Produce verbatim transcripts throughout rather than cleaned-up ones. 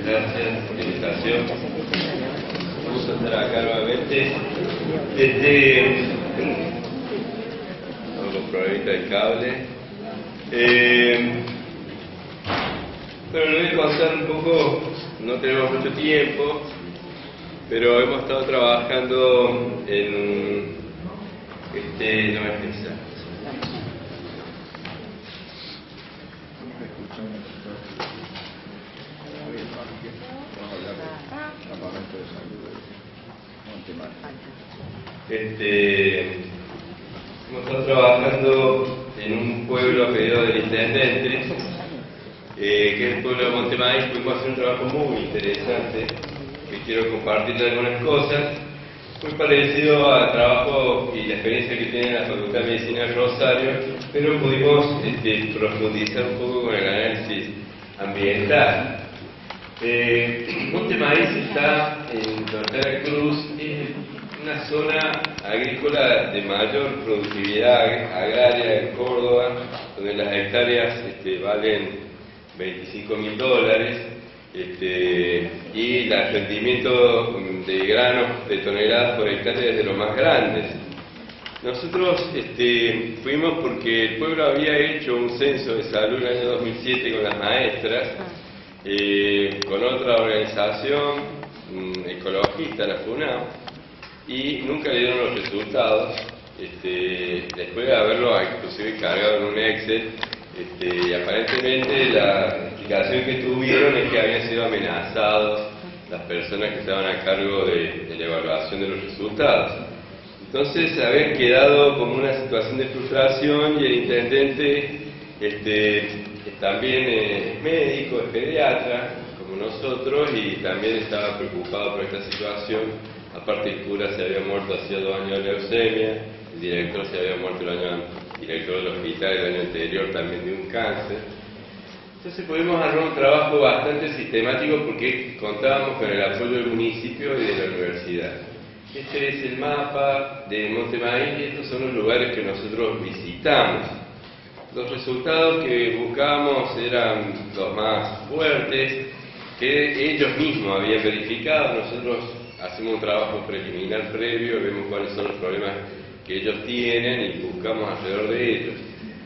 Gracias por la invitación. Un gusto estar acá nuevamente. Este, con los problemitas del cable. Eh, bueno, les voy a contar un poco, no tenemos mucho tiempo, pero hemos estado trabajando en este, no es necesario. Este, hemos estado trabajando en un pueblo a pedido del intendente, eh, que es el pueblo de Montemaíz. Pudimos hacer un trabajo muy interesante, que quiero compartir algunas cosas, muy parecido al trabajo y la experiencia que tiene la Facultad de Medicina de Rosario, pero pudimos este, profundizar un poco con el análisis ambiental. Eh, Montemaíz está en Santa Cruz, es una zona agrícola de mayor productividad agraria en Córdoba, donde las hectáreas este, valen veinticinco mil dólares este, y el rendimiento de granos de toneladas por hectárea es de los más grandes. Nosotros este, fuimos porque el pueblo había hecho un censo de salud en el año dos mil siete con las maestras, eh, con otra organización um, ecologista, la FUNAO, y nunca le dieron los resultados. Este, después de haberlo inclusive cargado en un Excel, este, y aparentemente la explicación que tuvieron es que habían sido amenazados las personas que estaban a cargo de, de la evaluación de los resultados. Entonces habían quedado como una situación de frustración, y el intendente este, también es médico, es pediatra como nosotros, y también estaba preocupado por esta situación. Aparte, el cura se había muerto hacía dos años de leucemia, el director se había muerto el año, director del hospital el año anterior también de un cáncer. Entonces pudimos armar un trabajo bastante sistemático porque contábamos con el apoyo del municipio y de la universidad. Este es el mapa de Montemaíz y estos son los lugares que nosotros visitamos. Los resultados que buscábamos eran los más fuertes, que ellos mismos habían verificado. Nosotros hacemos un trabajo preliminar previo, vemos cuáles son los problemas que ellos tienen y buscamos alrededor de ellos.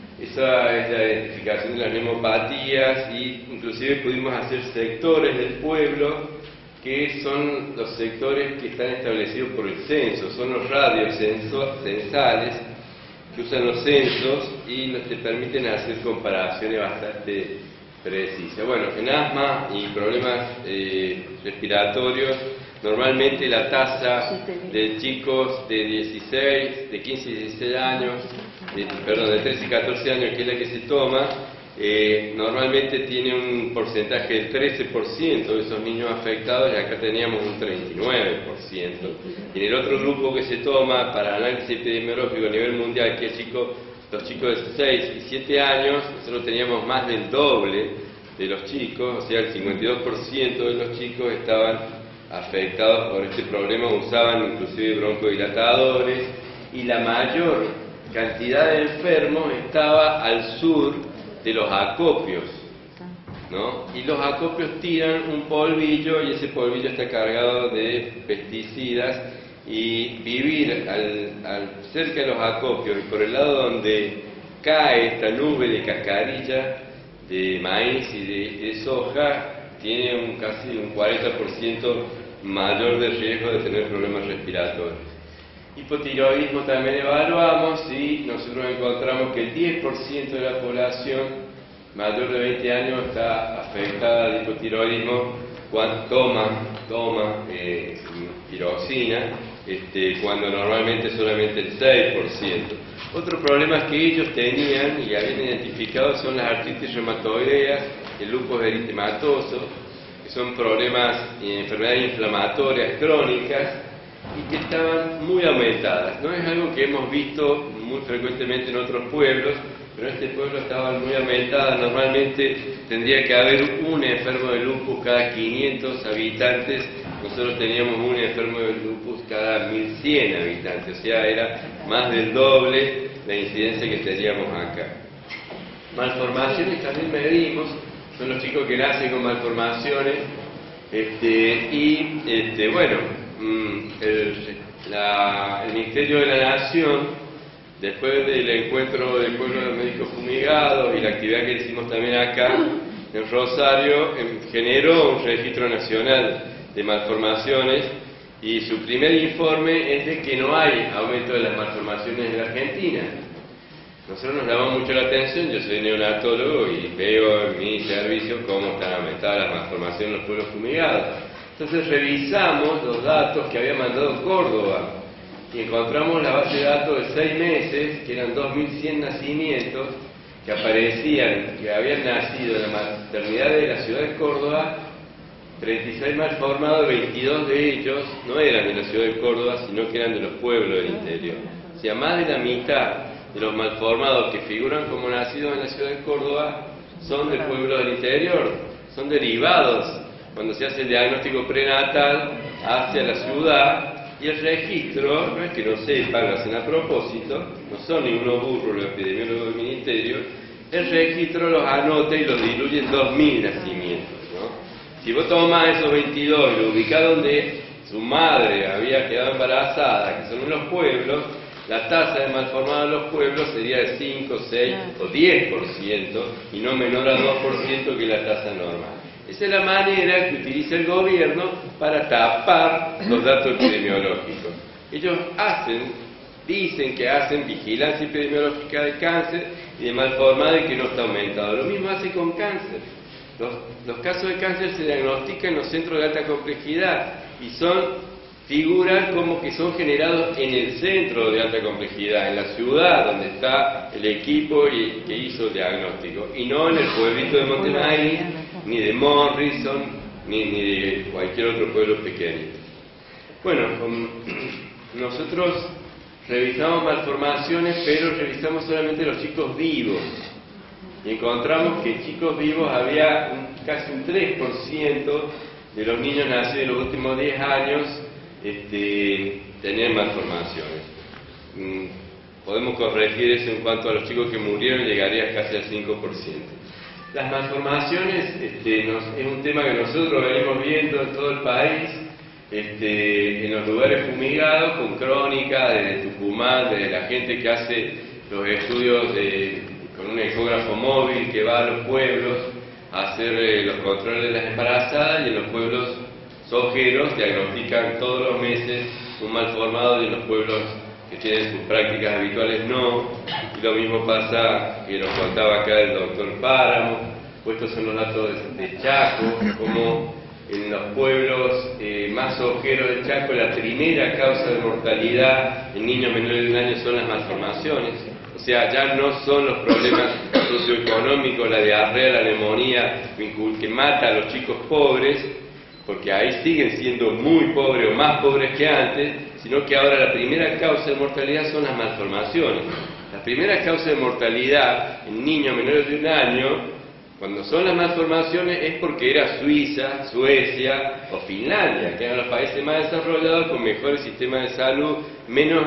Esa es la identificación de las neumopatías, y inclusive pudimos hacer sectores del pueblo, que son los sectores que están establecidos por el censo, son los radios censales que usan los censos y nos te permiten hacer comparaciones bastante precisas. Bueno, en asma y problemas eh, respiratorios, normalmente la tasa de chicos de dieciséis, de quince y dieciséis años, de, perdón, de trece y catorce años, que es la que se toma, eh, normalmente tiene un porcentaje del trece por ciento de esos niños afectados, y acá teníamos un treinta y nueve por ciento. Y en el otro grupo que se toma para análisis epidemiológico a nivel mundial, que es chico, los chicos de seis y siete años, nosotros teníamos más del doble de los chicos, o sea, el cincuenta y dos por ciento de los chicos estaban afectados por este problema, usaban inclusive broncodilatadores, y la mayor cantidad de enfermos estaba al sur de los acopios, ¿no? Y los acopios tiran un polvillo, y ese polvillo está cargado de pesticidas, y vivir al, al, cerca de los acopios y por el lado donde cae esta nube de cascarilla de maíz y de, de soja, tiene un, casi un cuarenta por ciento mayor de riesgo de tener problemas respiratorios. Hipotiroidismo también evaluamos, y nosotros encontramos que el diez por ciento de la población mayor de veinte años está afectada al hipotiroidismo cuando toma, toma eh, tiroxina, este, cuando normalmente solamente el seis por ciento. Otros problemas que ellos tenían y habían identificado son las artritis reumatoideas, el lupus eritematoso, que son problemas y enfermedades inflamatorias crónicas y que estaban muy aumentadas. No es algo que hemos visto muy frecuentemente en otros pueblos, pero en este pueblo estaban muy aumentadas. Normalmente tendría que haber un enfermo de lupus cada quinientos habitantes. Nosotros teníamos un enfermo de lupus cada mil cien habitantes, o sea, era más del doble la incidencia que teníamos acá. Malformaciones también medimos, son los chicos que nacen con malformaciones, Este, y este, bueno, el, la, el Ministerio de la Nación, después del encuentro del pueblo de médicos fumigados y la actividad que hicimos también acá en Rosario, generó un registro nacional de malformaciones, y su primer informe es de que no hay aumento de las malformaciones en la Argentina. Nosotros nos llamó mucho la atención, yo soy neonatólogo y veo en mi servicio cómo están aumentadas las malformaciones en los pueblos fumigados. Entonces revisamos los datos que había mandado Córdoba y encontramos la base de datos de seis meses, que eran dos mil cien nacimientos, que aparecían, que habían nacido en la maternidad de la ciudad de Córdoba, treinta y seis malformados, veintidós de ellos no eran de la ciudad de Córdoba, sino que eran de los pueblos del interior. O sea, más de la mitad de los malformados que figuran como nacidos en la ciudad de Córdoba son del pueblo del interior, son derivados cuando se hace el diagnóstico prenatal hacia la ciudad, y el registro, no es que no sepan, lo hacen a propósito, no son ningunos burros los epidemiólogos del ministerio, el registro los anota y los diluye en dos mil nacimientos, ¿no? Si vos tomás esos veintidós y lo ubicás donde su madre había quedado embarazada, que son en los pueblos, la tasa de malformados en los pueblos sería de cinco, seis o diez por ciento y no menor a dos por ciento que la tasa normal. Esa es la manera que utiliza el gobierno para tapar los datos epidemiológicos. Ellos hacen, dicen que hacen vigilancia epidemiológica de cáncer y de malformados y que no está aumentado. Lo mismo hace con cáncer. Los, los casos de cáncer se diagnostican en los centros de alta complejidad y son figuran como que son generados en el centro de alta complejidad, en la ciudad donde está el equipo y, que hizo el diagnóstico, y no en el pueblito de Montemaíz, ni de Morrison, ni, ni de cualquier otro pueblo pequeño. Bueno, con, nosotros revisamos malformaciones, pero revisamos solamente los chicos vivos, y encontramos que en chicos vivos había un, casi un tres por ciento de los niños nacidos en los últimos diez años Este, tener malformaciones. Mm, podemos corregir eso en cuanto a los chicos que murieron, llegaría casi al cinco por ciento. Las malformaciones este, nos, es un tema que nosotros venimos viendo en todo el país, este, en los lugares fumigados, con crónica de Tucumán, de la gente que hace los estudios de, con un ecógrafo móvil que va a los pueblos a hacer eh, los controles de las embarazadas, y en los pueblos sojeros diagnostican todos los meses un malformado, y en los pueblos que tienen sus prácticas habituales no. Y lo mismo pasa, que nos contaba acá el doctor Páramo, puestos son los datos de, de Chaco, como en los pueblos eh, más sojeros de Chaco la primera causa de mortalidad en niños menores de un año son las malformaciones. O sea, ya no son los problemas socioeconómicos, la diarrea, la neumonía, que mata a los chicos pobres, porque ahí siguen siendo muy pobres o más pobres que antes, sino que ahora la primera causa de mortalidad son las malformaciones. La primera causa de mortalidad en niños menores de un año, cuando son las malformaciones, es porque era Suiza, Suecia o Finlandia, que eran los países más desarrollados con mejores sistemas de salud, menos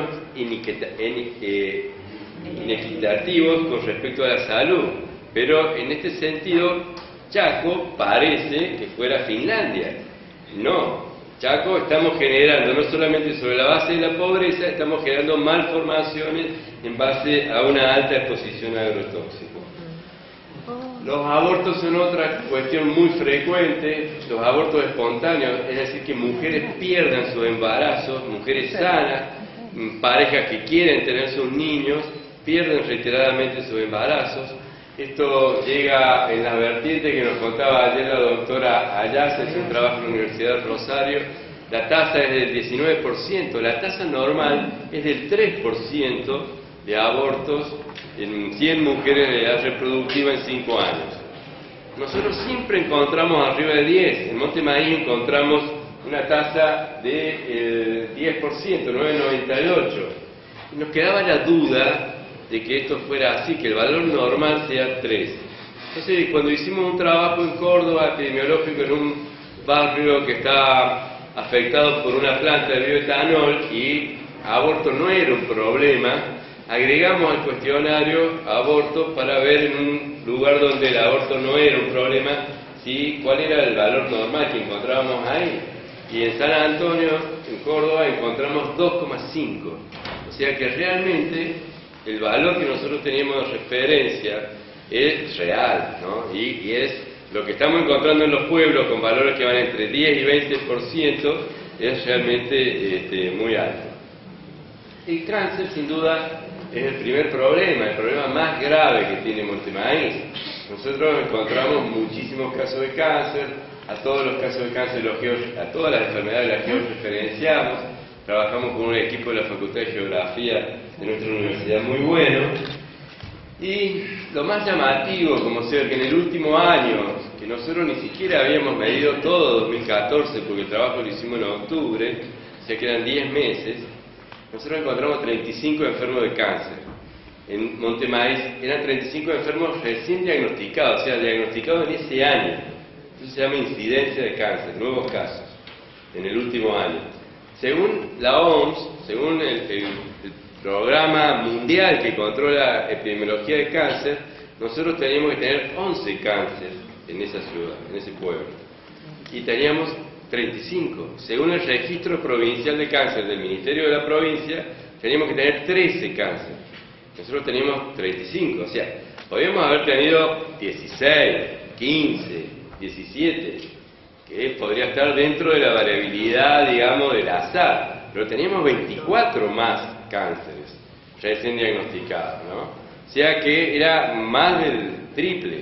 inequitativos con respecto a la salud. Pero en este sentido, Chaco parece que fuera Finlandia. No, Chaco estamos generando, no solamente sobre la base de la pobreza, estamos generando malformaciones en base a una alta exposición a agrotóxicos. Los abortos son otra cuestión muy frecuente, los abortos espontáneos, es decir, que mujeres pierdan sus embarazos, mujeres sanas, parejas que quieren tener sus niños, pierden reiteradamente sus embarazos. Esto llega en la vertiente que nos contaba ayer la doctora Ayase, en su trabajo en la Universidad de Rosario. La tasa es del diecinueve por ciento, la tasa normal es del tres por ciento de abortos en cien mujeres de edad reproductiva en cinco años. Nosotros siempre encontramos arriba de diez, en Montemaíz encontramos una tasa de eh, diez por ciento, nueve coma noventa y ocho. Y nos quedaba la duda de que esto fuera así, que el valor normal sea tres. Entonces, cuando hicimos un trabajo en Córdoba epidemiológico en un barrio que está afectado por una planta de bioetanol y aborto no era un problema, agregamos al cuestionario aborto para ver en un lugar donde el aborto no era un problema ¿sí? cuál era el valor normal que encontrábamos ahí. Y en San Antonio, en Córdoba, encontramos dos coma cinco. O sea que realmente el valor que nosotros teníamos de referencia es real, ¿no? Y, y es lo que estamos encontrando en los pueblos con valores que van entre diez y veinte por ciento, es realmente este, muy alto. El cáncer, sin duda, es el primer problema, el problema más grave que tiene Montemaíz. Nosotros encontramos muchísimos casos de cáncer, a todos los casos de cáncer, los geo, a todas las enfermedades las georreferenciamos, trabajamos con un equipo de la Facultad de Geografía de nuestra universidad muy bueno, y lo más llamativo, como sea, que en el último año, que nosotros ni siquiera habíamos medido todo dos mil catorce, porque el trabajo lo hicimos en octubre, o sea que eran diez meses, nosotros encontramos treinta y cinco enfermos de cáncer. En Montemaíz eran treinta y cinco enfermos recién diagnosticados, o sea, diagnosticados en ese año. Eso se llama incidencia de cáncer, nuevos casos, en el último año. Según la O M S, según el, el, el programa mundial que controla epidemiología de cáncer, nosotros teníamos que tener once cánceres en esa ciudad, en ese pueblo. Y teníamos treinta y cinco. Según el registro provincial de cáncer del Ministerio de la Provincia, teníamos que tener trece cánceres. Nosotros teníamos treinta y cinco, o sea, podíamos haber tenido dieciséis, quince, diecisiete, que podría estar dentro de la variabilidad, digamos, del azar, pero teníamos veinticuatro más cánceres recién diagnosticados, ¿no? O sea que era más del triple,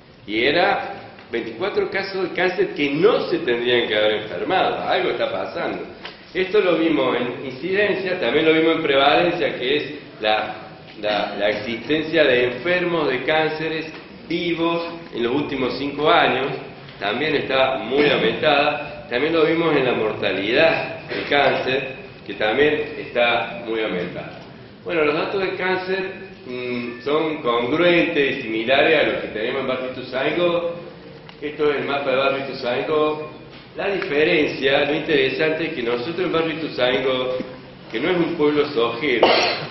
y era veinticuatro casos de cáncer que no se tendrían que haber enfermado, algo está pasando. Esto lo vimos en incidencia, también lo vimos en prevalencia, que es la, la, la existencia de enfermos de cánceres vivos en los últimos cinco años, también está muy aumentada. También lo vimos en la mortalidad del cáncer, que también está muy aumentada. Bueno, los datos del cáncer mmm, son congruentes y similares a los que tenemos en Barrio Ituzaingó. Esto es el mapa de Barrio Ituzaingó. La diferencia, lo interesante es que nosotros en Barrio Ituzaingó, que no es un pueblo sojero,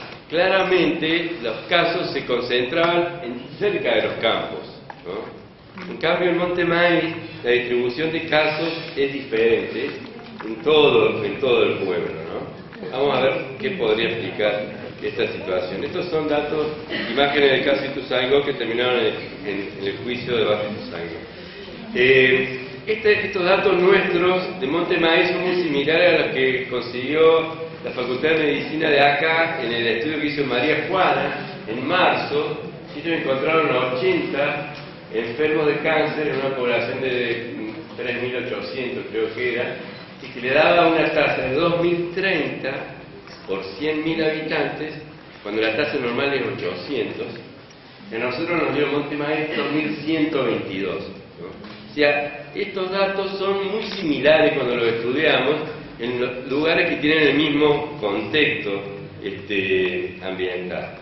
claramente los casos se concentraban en, cerca de los campos, ¿no? En cambio, en Montemaíz, la distribución de casos es diferente en todo, en todo el pueblo, ¿no? Vamos a ver qué podría explicar esta situación. Estos son datos, imágenes del caso Ituzaingó que terminaron en, en, en el juicio de Barrio Ituzaingó. Eh, este, estos datos nuestros de Montemaíz son muy similares a los que consiguió la Facultad de Medicina de acá en el estudio que hizo María Juana en marzo. Ellos encontraron ochenta enfermos de cáncer en una población de tres mil ochocientos, creo que era, y que le daba una tasa de dos mil treinta por cien mil habitantes, cuando la tasa normal es ochocientos. A nosotros nos dio Montemaíz dos mil ciento veintidós, ¿no? O sea, estos datos son muy similares cuando los estudiamos en los lugares que tienen el mismo contexto este, ambiental.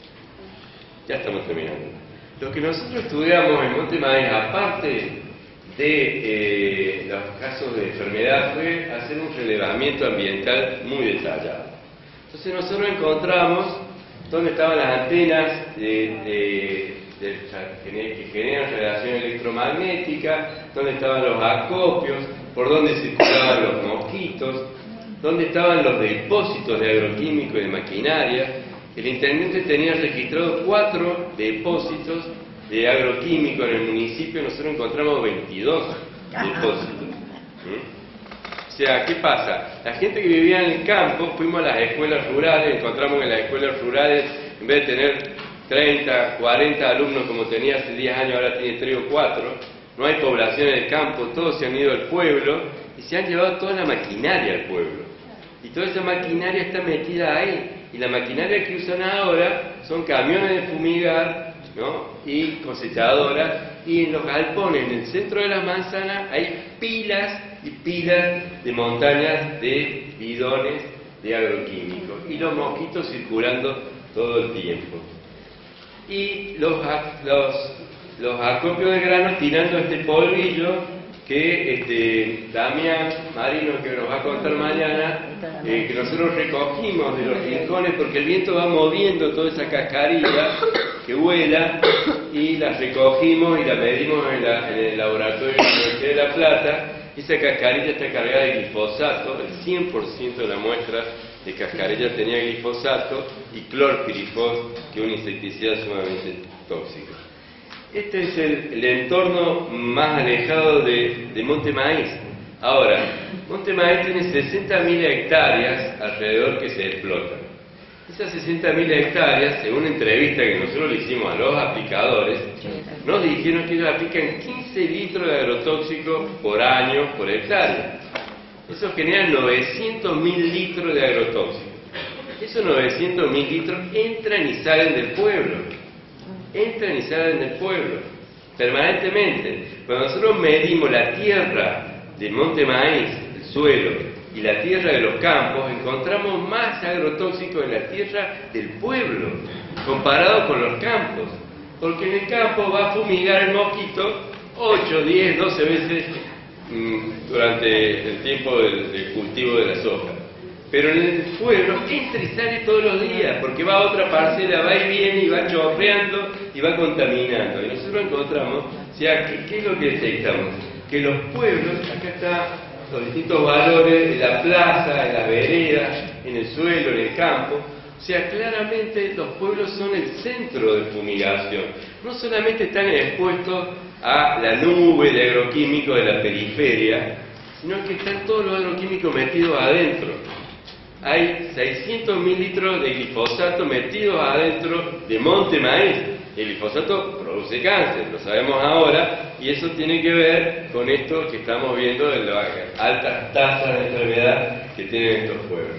Ya estamos terminando. Lo que nosotros estudiamos en Montemaíz, aparte de eh, los casos de enfermedad, fue hacer un relevamiento ambiental muy detallado. Entonces nosotros encontramos dónde estaban las antenas de, de, de, de, que generan radiación electromagnética, dónde estaban los acopios, por dónde circulaban los mosquitos, dónde estaban los depósitos de agroquímicos y de maquinaria. El intendente tenía registrado cuatro depósitos de agroquímicos en el municipio, nosotros encontramos veintidós depósitos. ¿Mm? O sea, ¿qué pasa? La gente que vivía en el campo, fuimos a las escuelas rurales, encontramos que en las escuelas rurales, en vez de tener treinta, cuarenta alumnos como tenía hace diez años, ahora tiene tres o cuatro, no hay población en el campo, todos se han ido al pueblo y se han llevado toda la maquinaria al pueblo. Y toda esa maquinaria está metida ahí. Y la maquinaria que usan ahora son camiones de fumigar, ¿no? Y cosechadoras, y en los galpones, en el centro de la manzana, hay pilas y pilas de montañas de bidones de agroquímicos, y los mosquitos circulando todo el tiempo. Y los, los, los acopios de grano tirando este polvillo que este, Damián Marino, que nos va a contar mañana, eh, que nosotros recogimos de los rincones, porque el viento va moviendo toda esa cascarilla que vuela, y las recogimos y las medimos en, la, en el laboratorio de la Universidad de La Plata. Esa cascarilla está cargada de glifosato, el cien por ciento de la muestra de cascarilla tenía glifosato y clorpirifos, que es un insecticida sumamente tóxico. Este es el, el entorno más alejado de, de Monte Maíz. Ahora, Monte Maíz tiene sesenta mil hectáreas alrededor que se explotan. Esas sesenta mil hectáreas, según una entrevista que nosotros le hicimos a los aplicadores, nos dijeron que ellos aplican quince litros de agrotóxico por año por hectárea. Eso genera novecientos mil litros de agrotóxico. Esos novecientos mil litros entran y salen del pueblo. Entran y salen del pueblo, permanentemente. Cuando nosotros medimos la tierra del Monte Maíz, el suelo, y la tierra de los campos, encontramos más agrotóxicos en la tierra del pueblo, comparado con los campos. Porque en el campo va a fumigar el mosquito ocho, diez, doce veces mmm, durante el tiempo del, del cultivo de la soja. Pero en el pueblo entra y sale todos los días, porque va a otra parcela, va y viene, y va chorreando, y va contaminando. Y nosotros encontramos, o sea, ¿qué, qué es lo que detectamos? Que los pueblos, acá están los distintos valores, en la plaza, en las veredas, en el suelo, en el campo. O sea, claramente los pueblos son el centro de fumigación. No solamente están expuestos a la nube de agroquímicos de la periferia, sino que están todos los agroquímicos metidos adentro. Hay seiscientos mil litros de glifosato metidos adentro de Monte Maíz. El glifosato produce cáncer, lo sabemos ahora, y eso tiene que ver con esto que estamos viendo de las altas tasas de enfermedad que tienen estos pueblos.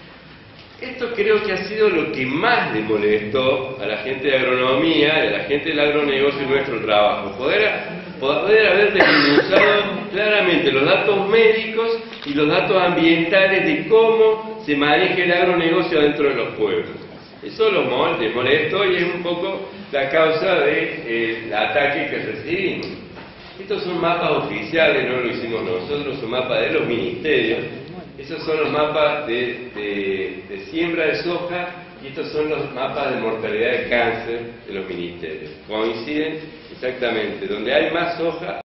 Esto creo que ha sido lo que más le molestó a la gente de agronomía y a la gente del agronegocio en nuestro trabajo. Poder, poder haber desmenuzado claramente los datos médicos y los datos ambientales de cómo se maneja el agronegocio dentro de los pueblos. Eso los les molestó y es un poco la causa del ataque que recibimos. Estos son mapas oficiales, no lo hicimos nosotros, son mapas de los ministerios. Esos son los mapas de, de, de siembra de soja y estos son los mapas de mortalidad de cáncer de los ministerios. Coinciden exactamente, donde hay más soja